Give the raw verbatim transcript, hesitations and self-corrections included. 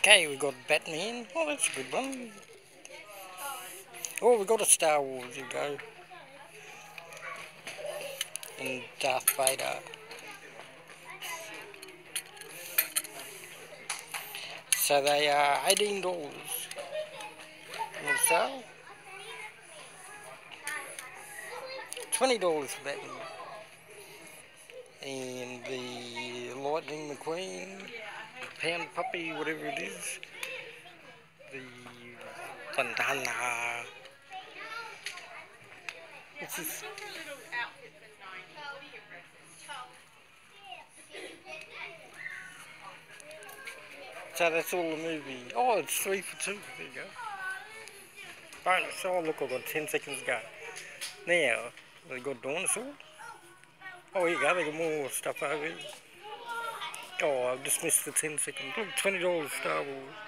Okay, we got Batman. Oh, that's a good one. Oh, we got a Star Wars, you go. And Darth Vader. So they are eighteen dollars. On sale. twenty dollars for Batman. And the Lightning McQueen, Pound Puppy, whatever it is. The Bandana. What's this? So that's all the movie. Oh, it's three for two. There you go. Bonus. Oh, look, I've got ten seconds to go. Now, they got dinosaur. Oh, here you go. They got more stuff over here. Oh, I've just missed the ten seconds. Look, twenty dollars Star Wars.